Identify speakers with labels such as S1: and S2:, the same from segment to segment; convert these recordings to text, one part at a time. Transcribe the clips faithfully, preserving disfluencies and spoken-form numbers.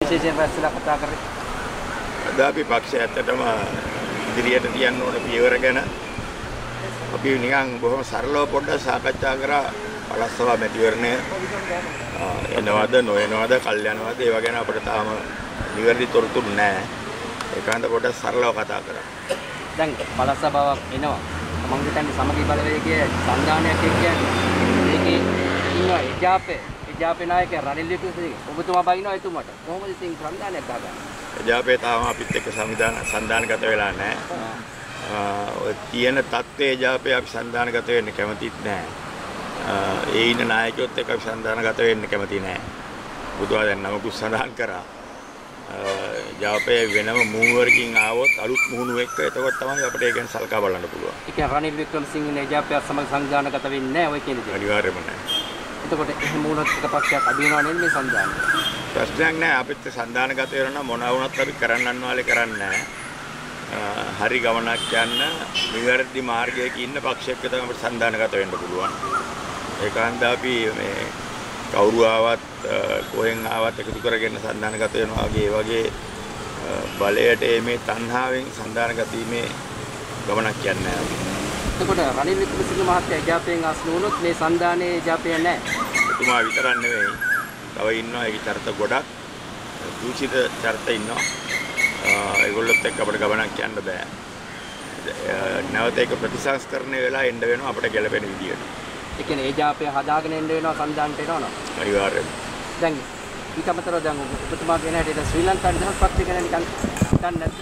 S1: විශේෂයෙන් රැස්ලා කතා කරේ.
S2: අද අපි පක්ෂය ඇත්තටම ඉදිරියට තියන්න ඕන පියවර ගැන අපි නිකන් බොහොම සරලව පොඩ්ඩක් සාකච්ඡා කරා. පළස්සවා මැතිවරණය එනවද නොඑනවද කල් යනවද ඒවා ගැන අපිට තාම නිවැරදි තොරතුරු නැහැ. ඒකන්ද පොඩ්ඩක් සරලව කතා කරා.
S1: දැන් පළස්සභාවක් එනවා. මම හිතන්නේ සමගී බලවේගයේ සංධානයක් කියන්නේ ඒකේ ඉන්න එජාපේ එජාපේ නායකයා රනිල් වික්‍රමසිංහ ඔබතුමා බයිනවා එතුමාට. කොහොමද ඉතින් සංධානයක් ගහගන්නේ?
S2: එජාපේ තාම අපිත් එක්ක සංවිධාන සංධානගත වෙලා නැහැ. ඔය තියෙන තත්ත්වයේ එජාපේ අපි සංධානගත වෙන්න කැමතිත් නැහැ. ඒ ඉන්න නායකයොත් එක්ක අපි සංධානගත වෙන්න කැමති නැහැ. බුදුහා දැන් නමකුත් සඳහන් කරා. ජාපේ වෙනම මූවරකින් ආවොත් අලුත් මුහුණු එක්ක එතකොට තමයි අපිට ඒක ගැන සල්කා බලන්න පුළුවන්.
S1: ඒ කියන්නේ රනිල් වික්‍රමසිංහ නේ ජාපේ සමග සංධානගත වෙන්නේ නැහැ ඔය කියන දේ.
S2: අනිවාර්යයෙන්ම නැහැ.
S1: එතකොට එහෙම වුණොත් එක පක්ෂයක් අඩු වෙනව නේද මේ සංධානය?
S2: ප්‍රශ්නයක් නැහැ. අපිත් සංධානගත වෙනවා නම් මොනවා වුණත් අපි කරන්නන් වාලේ කරන්නේ නැහැ. හරි ගමනක් යන්න නිවැරදි මාර්ගයක ඉන්න පක්ෂයක තමයි අපිට සංධානගත වෙන්න පුළුවන්. ඒකන්ද අපි මේ කවුරු ආවත් කොහෙන් ආවත් එකතු කරගෙන සංධානගත වෙනවා වගේ ඒ වගේ බලයට මේ තණ්හාවෙන් සංධානගත වීමේ ගමනක් යන්නේ නැහැ.
S1: එතකොට රනිල් වික්‍රමසිංහ මහත්තයා ජාපයෙන් ආස්න වුණොත් මේ සංධානයේ ජාපය නැහැ.
S2: එතුමා විතරක් නෙවෙයි. තව ඉන්නවා ඒකේ චරිත ගොඩක්. දූෂිත චරිත ඉන්නවා. ඒගොල්ලොත් එක්ක අපිට ගමනක් යන්න බෑ. නැවත ඒක ප්‍රතිසංස්කරණය වෙලා එන්න වෙනවා අපිට ගැළපෙන විදියට.
S1: ඒ කියන්නේ ඒ ජාපය හදාගෙන එන්න වෙනවා සංධානයට එනවනේ.
S2: අනිවාර්යයෙන්.
S1: දැන් ඊට අමතරව දැන් ඔබතුමා කියන හැටියට ශ්‍රී ලංකා නිදහස් පක්ෂය ගැන නිකන් හිතන්නේ නැද්ද?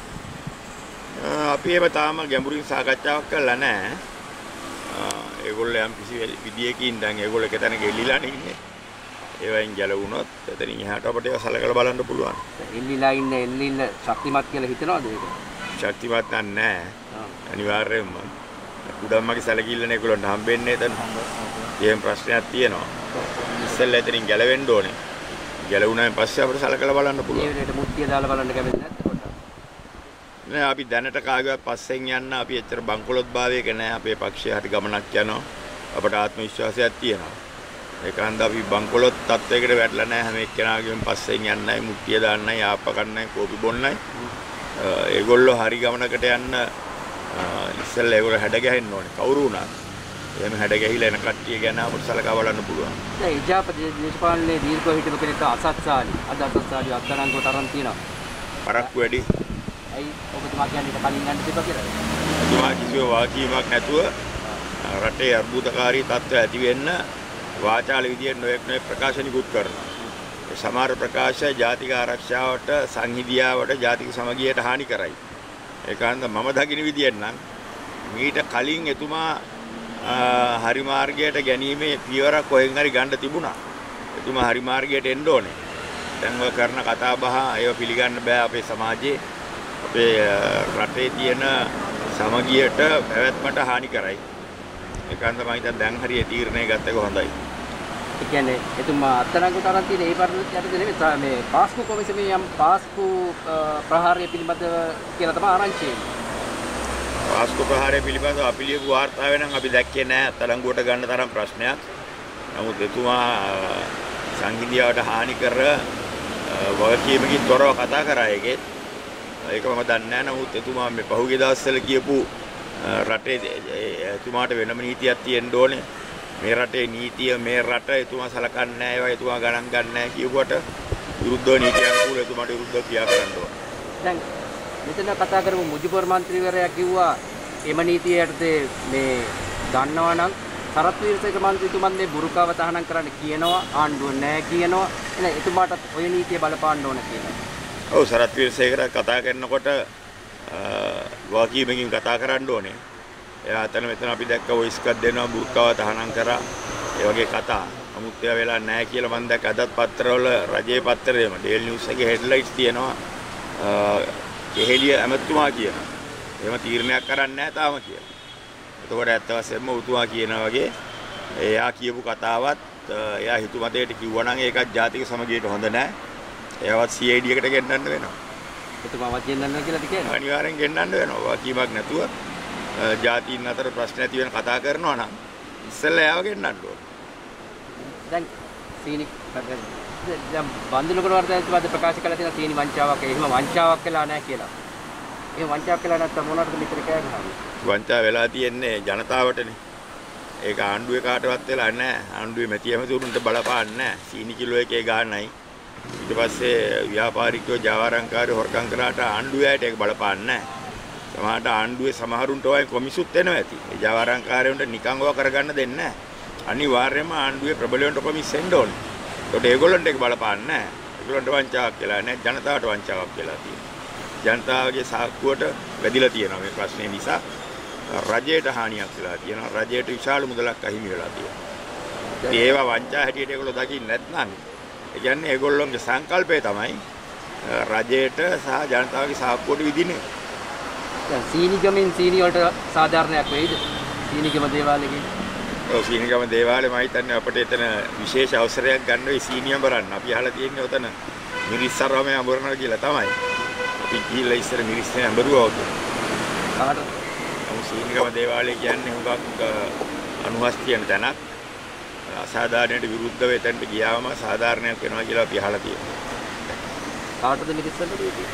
S2: අපි ඒව තාම ගැඹුරින් සාකච්ඡාවක් කරලා නැහැ. ඒගොල්ලෝ යම් කිසි විදියකින් දැන් ඒගොල්ලෝ කෙතන ගෙලිලා ඉන්නේ. ඒවෙන් ගැලවුණොත් එතනින් එහාට අපිට ඒක සලකලා බලන්න පුළුවන්.
S1: එල්ලිලා ඉන්න එල්ලින්න ශක්තිමත් කියලා හිතනවද ඒක?
S2: ශක්තිමත් නැහැ. අනිවාර්යයෙන්ම. උඩම්මගේ සැලකිල්ලනේ ඒගොල්ලන්ට හම්බෙන්නේ එතන. එහෙම ප්‍රශ්නයක් තියෙනවා. ඉස්සෙල්ලා එතනින් ගැලවෙන්න ඕනේ. ගැලවුණාන් පස්සේ අපිට සලකලා බලන්න පුළුවන්.
S1: මේ වෙලේට මුට්ටිය දාලා බලන්න කැමති නැද්ද කොට?
S2: නෑ අපි දැනට කාගේවත් පස්සෙන් යන්න අපි එච්චර බංකොලොත් භාවයක නෑ. අපේ පක්ෂය හරි ගමනක් යනවා. අපට ආත්ම විශ්වාසයක් තියෙනවා. ඒකන්ද අපි බංකොලොත් තත්වයකට වැටලා නැහැ. හැම එක්කෙනාගේම පස්සෙන් යන්නයි මුට්ටිය දාන්නයි ආප්ප කන්නයි කෝපි බොන්නයි. ඒගොල්ලෝ හරි ගමනකට යන්න ඉස්සෙල්ලා ඒගොල්ලෝ හැඩ ගැහෙන්න ඕනේ. කවුරු වුණත් එහෙම හැඩ ගැහිලා එන කට්ටිය ගැන අපිට සලකා බලන්න පුළුවන්.
S1: දැන් ඉජාප දේශපාලනයේ දීර්ඝව හිටපු කෙනෙක් අසත්සාලි. අද අසත්සාලි අත්තරංගුවට අරන් තියෙනවා.
S2: පරක්කු වැඩි.
S1: ඇයි ඔබතුමා කියන්නේ කලින් යන්න තිබ්බා කියලා?
S2: ඔබතුමා කිසිම වාකීමක් නැතුව රටේ අර්බුදකාරී තත්ත්ව ඇති වෙන්න වාචාල විදියට නොයෙක් නොයෙක් ප්‍රකාශ නිකුත් කරනවා. ඒ සමහර ප්‍රකාශ ජාතික ආරක්ෂාවට, සංහිඳියාවට, ජාතික සමගියට හානි කරයි. ඒකන්ද මම දකින විදියට නම් මීට කලින් එතුමා හරි මාර්ගයට ගැනීමේ පියවරක් කොහෙන් හරි ගන්න තිබුණා. එතුමා හරි මාර්ගයට එන්න ඕනේ. දැන් ඔය කරන කතා බහ ඒව පිළිගන්න බෑ අපේ සමාජයේ. අපේ රටේ තියෙන සමගියට පැවැත්මට හානි කරයි. ඒකන්ද මම හිතන්නේ දැන් හරිය තීරණය ගත්ත එක හොඳයි.
S1: ඒ කියන්නේ එතුමා අත්අඩංගුවට අරන් තියෙන ඒ පරිණත යටතේ නෙමෙයි මේ පාස්කු කොමිසමේ යම් පාස්කු ප්‍රහාරය පිළිබඳව කියලා තමයි ආරංචි වෙන්නේ.
S2: පාස්කු ප්‍රහාරය පිළිබඳව අපි ලියපු වාර්තාවේ නම් අපි දැක්කේ නැහැ අත්අඩංගුවට ගන්න තරම් ප්‍රශ්නයක්. නමුත් එතුමා සංහිඳියාවට හානි කර වගකීමකින් තොරව කතා කරා ඒකේ. ඒක මම දන්නේ නැහැ. නමුත් එතුමා මේ පහුගිය දවස්වල කියපු රටේ එතුමාට වෙනම නීතියක් තියෙන්න ඕනේ. මේ රටේ නීතිය මේ රට එතුමා සලකන්නේ නැහැ. ඒවා එතුමා ගණන් ගන්න නැහැ කියුවට විරුද්ධව නීති අනුකූල එතුමාට විරුද්ධව ක්‍රියා කරන්න ඕනේ.
S1: දැන් මෙතන කතා කරමු මුජිබුර් මන්ත්‍රීවරයා කිව්වා එම නීතිය යටතේ මේ ගන්නවා නම් සරත් වීරසේකර මන්ත්‍රීතුමන් මේ බුරුකාව තහනම් කරන්න කියනවා ආණ්ඩුව නැහැ කියනවා. එහෙනම් එතුමාටත් ওই නීතිය බලපාන්න ඕන කියලා.
S2: ඔව් සරත් වීරසේකර කතා කරනකොට වාකීමකින් කතා කරන්න ඕනේ. එයා අතන මෙතන අපි දැක්ක වොයිස් එකක් දෙනවා බුරුකාව තහනම් කරා. ඒ වගේ කතා. නමුත් ඒවා වෙලා නැහැ කියලා මම දැක්ක අදත් පත්‍රවල රජයේ පත්‍රයේම ඩේල් නිවුස් එකේ හෙඩ්ලයින්ස් තියෙනවා. කෙහෙලිය ඇමතුමා කියනවා. එහෙම තීරණයක් කරන්නේ නැහැ තාම කියලා. එතකොට ඇත්ත වශයෙන්ම උතුමා කියනවා වගේ එයා කියපු කතාවත් එයා හිතුමතේට කිව්වා නම් ඒකත් ජාතික සමගියට හොඳ නැහැ. ඒවත් සී ආයි ඩී එකට ගෙන්නන්න වෙනවා.
S1: එතුමාවත් ගෙන්නන්න කියලාද කියන්නේ?
S2: අනිවාර්යෙන් ගෙන්නන්න වෙනවා. වාකීමක් නැතුව ජාතීන් අතර ප්‍රශ්න ඇති වෙන කතා කරනවා නම් ඉස්සෙල්ලා එයාව ගෙන්නන්න ඕනේ.
S1: දැන් සීනි දැන් බන්දුලුකඩ වර්තමානයේ ප්‍රකාශ කළා තියෙන සීනි වංචාවක් එහෙම වංචාවක් කළා නැහැ කියලා. ඒ වංචාවක් කළා නැත්නම් මොනවටද මෙතන කෑ ගහන්නේ?
S2: වංචා වෙලා තියෙන්නේ ජනතාවටනේ. ඒක ආණ්ඩුවේ කාටවත් වෙලා නැහැ. ආණ්ඩුවේ මැති ඇමතුරුන්ට බලපාන්නේ නැහැ. සීනි කිලෝ එකේ ගානයි. ඊට පස්සේ ව්‍යාපාරිකයෝ ජාවාරම්කාරයෝ හොරකම් කරාට ආණ්ඩුවේ ඇයට ඒක බලපාන්නේ නැහැ. සමහරට ආණ්ඩුවේ සමහරුන්ට ඔය කොමිසුත් එනවා ඇති. ඒ ජාවාරම්කාරයන්ට නිකන් ඔය කරගන්න දෙන්නේ නැහැ. අනිවාර්යයෙන්ම ආණ්ඩුවේ ප්‍රබලයන්ට කොමිස් එන්න ඕනේ. ඒකට ඒගොල්ලන්ට ඒක බලපාන්නේ නැහැ. ඒගොල්ලන්ට වංචාවක් කියලා නැහැ. ජනතාවට වංචාවක් කියලා තියෙනවා. ජනතාවගේ සාක්කුවට වැදිලා තියෙනවා මේ ප්‍රශ්නේ නිසා. රජයට හානියක් වෙලා තියෙනවා. රජයට විශාල මුදලක් අහිමි වෙලා තියෙනවා. ඒවා වංචා හැටියට ඒගොල්ලෝ දකින්නේ නැත්නම් ඒ කියන්නේ ඒගොල්ලොන්ගේ සංකල්පය තමයි රජයට සහ ජනතාවගේ සාක්කුවට විදින්නේ.
S1: දැන් සීනිගමෙන් සීනි වලට සාධාරණයක් වෙයිද? සීනිගම දේවාලයේ.
S2: ඔව් සීනිගම දේවාලේ මම හිතන්නේ අපිට එතන විශේෂ අවසරයක් ගන්න වෙයි සීනි අඹරන්න. අපි අහලා තියෙන්නේ උතන මිරිස්සරවමේ අඹරනවා කියලා තමයි. අපි ගිහිල්ලා ඉස්සර මිරිස්සේ අඹරුවා උතන.
S1: කාටද?
S2: සීනිගම දේවාලය කියන්නේ හුඟක් අනුහස් තියෙන තැනක්. අසාධාරණයට විරුද්ධව එතනට ගියාම සාධාරණයක් වෙනවා කියලා අපි අහලා තියෙනවා.
S1: කාටද මිරිස්සන්න දෙන්නේ?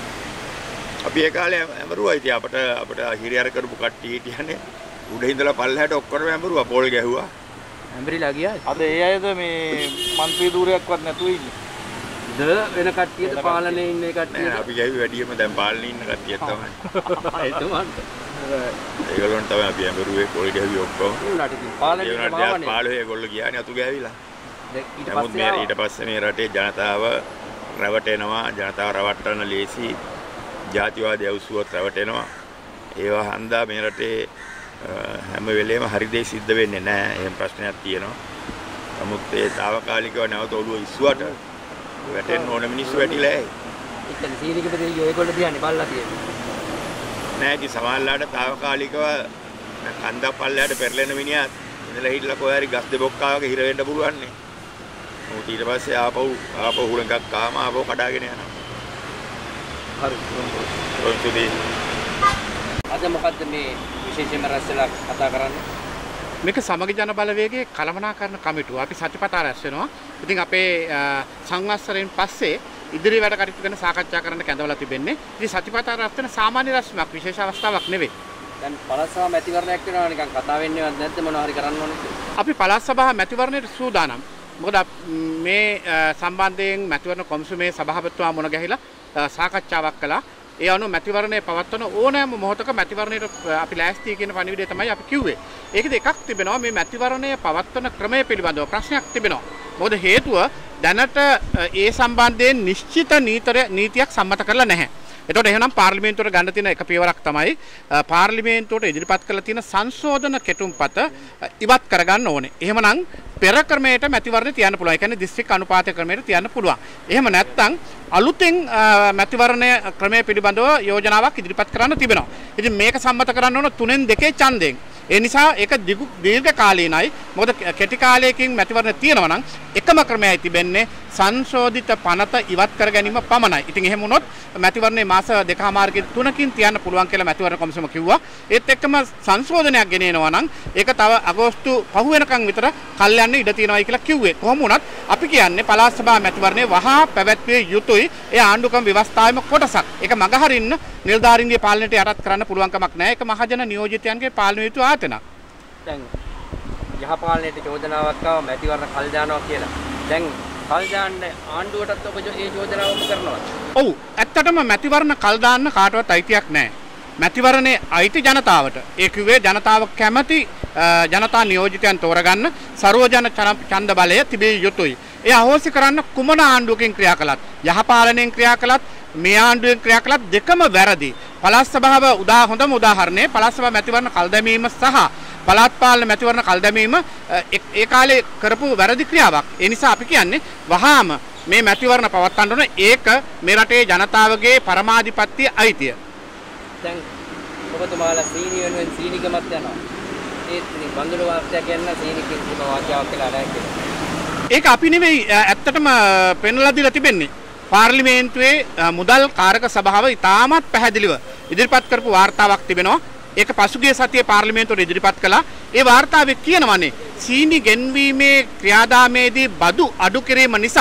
S2: අපි ඒ කාලේ ඇඹරුවා. ඉතින් අපිට අපිට හිරියර කරපු කට්ටිය හිටියනේ උඩ ඉඳලා පල්ලෙහාට ඔක්කොම ඇඹරුවා. පොල් ගැහුවා.
S1: ඇඹරිලා ගියා.
S3: අද ඒ අයද මේ മന്ത്രി ධූරයක්වත් නැතුව ඉන්නේ.
S1: ද වෙන කට්ටියද පාලනේ ඉන්නේ කට්ටිය.
S2: නෑ අපි ගැහුවේ වැඩියම දැන් පාලනේ ඉන්න කට්ටියක් තමයි.
S1: එතුමන්ට.
S2: ඒගොල්ලන්ට තමයි අපි ඇඹරුවේ පොල් ගැහුවේ ඔක්කොම.
S1: උන්ලට ඉතින් පාලනේ
S2: මාවනේ. පාලේ ඒගොල්ලෝ ගියානේ අතු ගෑවිලා.
S1: ඊට
S2: නමුත්
S1: පස්සේ
S2: මේ ඊට පස්සේ මේ රටේ ජනතාව රැවටෙනවා. ජනතාව රවට්ටන්න ලේසි. ජාතිවාදී අවුස්සුවත් රැවටෙනවා. ඒවා හන්දා මේ රටේ හැම වෙලේම හරි දේ සිද්ධ වෙන්නේ නැහැ. එහෙම ප්‍රශ්නයක් තියෙනවා. නමුත් ඒ తాවකාලිකව නැවත ඔළුව ඉස්සුවට වැටෙන්න ඕන මිනිස්සු වැටිලා ඇයි?
S1: ඉතින් සීනිගම දෙයියෝ ඒගොල්ලෝ දිහානේ බල්ලා තියෙන්නේ.
S2: නෑ ඉතින් සමහරලාට తాවකාලිකව කන්දක් පල්ලයට පෙරලෙන මිනිහා ඉඳලා හිටලා කොහේ හරි ගස් දෙබොක්කාවක හිර වෙන්න පුළුවන් නේ. මොකද ඊට පස්සේ ආපහු ආපහු හුලඟක් කාම ආපහු කඩාගෙන යනවා.
S1: හරි.
S2: රොන්තුදී
S1: අද මොකද්ද මේ විශේෂයෙන්ම රැස්ලා කතා කරන්නේ?
S4: මේක සමගි ජන බලවේගයේ කළමනාකරණ කමිටුව. අපි සතිපතා රැස් වෙනවා. ඉතින් අපේ සංවත්සරයෙන් පස්සේ ඉදිරි වැඩ කටයුතු ගැන සාකච්ඡා කරන්න කැඳවලා තිබෙන්නේ. ඉතින් සතිපතා රැස් වෙන සාමාන්‍ය රැස්මක් විශේෂ අවස්ථාවක් නෙවෙයි.
S1: දැන් පළාත් සභා මැතිවරණයක් වෙනවා නිකන් කතා වෙන්නේවත් නැද්ද මොනවා හරි කරන්න ඕනද?
S4: අපි පළාත් සභා මැතිවරණයට සූදානම්. මොකද මේ සම්බන්ධයෙන් මැතිවරණ කොමිසමේ සභාපතිතුමා මුණ ගැහිලා සාකච්ඡාවක් කළා. ඒ අනුව මැතිවරණය පවත්වන ඕනෑම මොහොතක මැතිවරණයට අපි ලෑස්ති කියන පණිවිඩය තමයි අපි කිව්වේ. ඒකද එකක් තිබෙනවා මේ මැතිවරණය පවත්වන ක්‍රමය පිළිබඳව ප්‍රශ්නයක් තිබෙනවා. මොකද හේතුව දැනට ඒ සම්බන්ධයෙන් නිශ්චිත නීතියක් සම්මත කරලා නැහැ. එතකොට එහෙනම් පාර්ලිමේන්තුවට ගන්න තියෙන එක පියවරක් තමයි පාර්ලිමේන්තුවට ඉදිරිපත් කරලා තියෙන සංශෝධන කෙටුම්පත ඉවත් කරගන්න ඕනේ. එහෙමනම් පෙර ක්‍රමයට මැතිවරණ තියන්න පුළුවන්. ඒ කියන්නේ දිස්ත්‍රික් අනුපාත ක්‍රමයට තියන්න පුළුවන්. එහෙම නැත්නම් අලුතෙන් මැතිවරණ ක්‍රමය පිළිබඳව යෝජනාවක් ඉදිරිපත් කරන්න තිබෙනවා. ඉතින් මේක සම්මත කරන්න ඕන තුනෙන් දෙකේ ඡන්දයෙන්. ඒ නිසා ඒක දීර්ඝ කාලීනයි. මොකද කෙටි කාලයකින් මැතිවරණ තියෙනවා නම් එකම ක්‍රමයයි තිබෙන්නේ සංශෝධිත පනත ඉවත් කර ගැනීම පමණයි. ඉතින් එහෙම වුණොත් මැතිවරණේ මාස දෙකමාරකින් තුනකින් තියන්න පුළුවන් කියලා මැතිවරණ කොමිසම කිව්වා. ඒත් එක්කම සංශෝධනයක් ගෙනෙනවා නම් ඒක තව අගෝස්තු පහ වෙනකන් විතර කල් යන්න ඉඩ තියෙනවායි කියලා කිව්වේ. කොහොම වුණත් අපි කියන්නේ පළාත් සභා මැතිවරණේ වහා පැවැත්විය යුතුයි. ඒ ආණ්ඩුක්‍රම ව්‍යවස්ථාවේම කොටසක්. ඒක මගහරින්න නිලධාරීන්ගේ පාලනයට යටත් කරන්න පුළුවන් කමක් නැහැ. ඒක මහජන නියෝජිතයන්ගේ පාලනය යුතු ආතනක්.
S1: දැන් යහපාලනයට චෝදනාවක් ආව මැතිවරණ කල් දානවා කියලා. දැන් කල් දාන්න ආණ්ඩුවටත් ඔබ ඒ චෝදනාවම කරනවා.
S4: ඔව් ඇත්තටම මැතිවරණ කල් දාන්න කාටවත් අයිතියක් නැහැ. මැතිවරණේ අයිති ජනතාවට. ඒ කිව්වේ ජනතාව කැමති ජනතා නියෝජිතයන් තෝරගන්න සර්වජන ඡන්ද බලය තිබිය යුතුයි. ඒ අහෝසි කරන්න කුමන ආණ්ඩුවකින් ක්‍රියා කළත් යහපාලනයෙන් ක්‍රියා කළත් මේ ආණ්ඩුවෙන් ක්‍රියා කළත් දෙකම වැරදි. පළාත් සභාව උදා හොඳම උදාහරණය පළාත් සභාව මැතිවරණ කල් දැමීම සහ පළාත් පාලන මැතිවරණ කල් දැමීම ඒ කාලේ කරපු වැරදි ක්‍රියාවක්. ඒ නිසා අපි කියන්නේ වහාම මේ මැතිවරණ පවත්වන්න ඕන. ඒක මේ රටේ ජනතාවගේ පරමාධිපත්‍ය අයිතිය.
S1: දැන් ඔබතුමාලා සීනි වෙනුවෙන් සීනිගමත් යනවා. ඒත් ඉතින් බන්දුල වාර්තයක් කියන්න සීනිකින් කිම වාක්‍යාවක් කියලා නැහැ කියලා.
S4: ඒක අපි නෙවෙයි ඇත්තටම පෙන්වලා දීලා තිබෙන්නේ. පාර්ලිමේන්තුවේ මුදල් කාරක සභාව ඉතාමත් පැහැදිලිව ඉදිරිපත් කරපු වාර්තාවක් තිබෙනවා. ඒක පසුගිය සතියේ පාර්ලිමේන්තුවට ඉදිරිපත් කළා. ඒ වාර්තාවේ කියනවානේ සීනි ගෙන්වීමේ ක්‍රියාදාමයේදී බදු අඩු කිරීම නිසා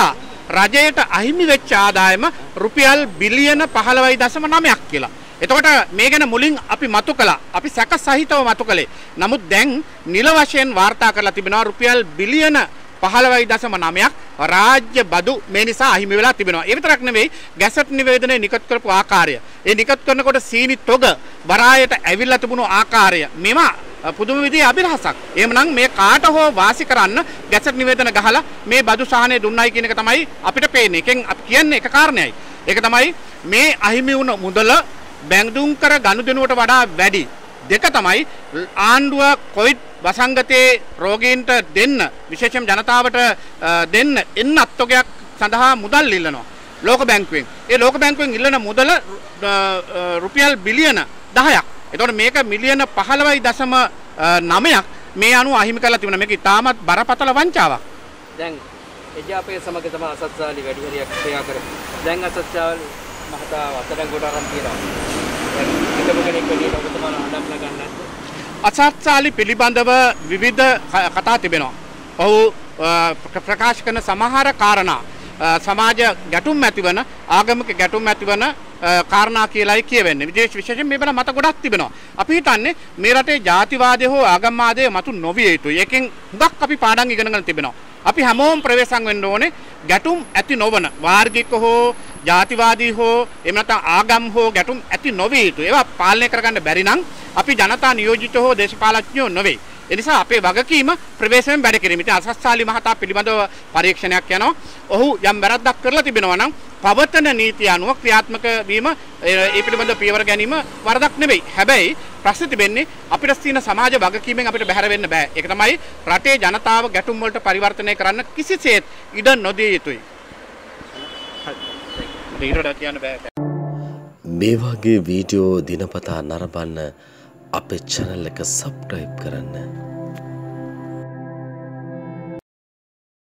S4: රජයට අහිමි වෙච්ච ආදායම රුපියල් බිලියන පහළොවයි දශම නවයක් කියලා. එතකොට මේ ගැන මුලින් අපි මතු කළා. අපි සැක සහිතව මතු කළේ. නමුත් දැන් නිල වශයෙන් වාර්තා කරලා තිබෙනවා රුපියල් බිලියන පහළොවයි දශම නවයක් රාජ්‍ය බදු මේ නිසා අහිමි වෙලා තිබෙනවා. ඒ විතරක් නෙවෙයි ගැසට් නිවේදනයේ නිකුත් කරපු ආකාරය. ඒ නිකුත් කරනකොට සීනි තොග වරායට ඇවිල්ලා තිබුණු ආකාරය. මේවා පුදුම විදිහේ අභිරහසක්. එහෙමනම් මේ කාට හෝ වාසි කරන්න ගැසට් නිවේදන ගහලා මේ බදු සහනය දුන්නයි කියන එක තමයි අපිට පේන්නේ. එකෙන් අපි කියන්නේ එක කාරණයයි. ඒක තමයි මේ අහිමි වුණ මුදල බැංදුම් කර ගනුදෙනුවට වඩා වැඩි. දෙක තමයි ආණ්ඩුව කොවිඩ් වසංගතයේ රෝගීන්ට දෙන්න විශේෂයෙන් ජනතාවට දෙන්න එන්නත් තොගයක් සඳහා මුදල් ඉල්ලනවා ලෝක බැංකුවෙන්. ඒ ලෝක බැංකුවෙන් ඉල්ලන මුදල රුපියල් බිලියන දහයක්. එතකොට මේක මිලියන පහළොවයි දශම නවයක් මේ අනුව අහිමි කරලා තිබුණා. මේක ඉතාමත් බරපතල වංචාවක්.
S1: දැන් එජාපයේ සමග තමයි අසත්සාලි වැඩි හරියක් ක්‍රියා කරමු. දැන් අසත්සාලි මහතා අත්අඩංගුවට අරන් තියෙනවා. දැන් එකම කෙනෙක් වෙන්නේ ඔබතුමාලා හඳක් නගන්නේ නැද්ද?
S4: අසත්සාලි පිළිබඳව විවිධ කතා තිබෙනවා. ඔහු ප්‍රකාශ කරන සමහර කාරණා සමාජ ගැටුම් ඇතිවන ආගමික ගැටුම් ඇතිවන කාරණා කියලායි කියවෙන්නේ. විදේශ විශේෂයෙන් මේ බල මත ගොඩක් තිබෙනවා. අපි හිතන්නේ මේ රටේ ජාතිවාදය හෝ ආගම්වාදය මතු නොවිය යුතුයි. ඒකෙන් හුඟක් අපි පාඩම් ඉගෙනගෙන තිබෙනවා. අපි හැමෝම ප්‍රවේශම් වෙන්න ඕනේ ගැටුම් ඇති නොවන වාර්ගික හෝ ජාතිවාදී හෝ එහෙම නැත්නම් ආගම් හෝ ගැටුම් ඇති නොවිය යුතුයි. ඒවා පාලනය කරගන්න බැරි නම් අපි ජනතා නියෝජිත හෝ දේශපාලඥයෝ නොවේ. ඒ නිසා අපේ වගකීම ප්‍රවේශයෙන් වැඩ කිරීම. ඉතින් අසස්සාලි මහතා පිළිබඳව පරීක්ෂණයක් යනවා. ඔහු යම් වැරද්දක් කරලා තිබෙනවා නම් පවතන නීතිය අනුව ක්‍රියාත්මක වීම ඒ පිළිබඳව පියවර ගැනීම වරදක් නෙවෙයි. හැබැයි ප්‍රශ්නේ තිබෙන්නේ අපිට තියෙන සමාජ වගකීමෙන් අපිට බැහැර වෙන්න බෑ. ඒක තමයි රටේ ජනතාව ගැටුම් වලට පරිවර්තනය කරන්න කිසිසේත් ඉඩ නොදිය යුතුයි.
S5: මේ වගේ වීඩියෝ දිනපතා නරඹන්න අපේ channel එක subscribe කරන්න.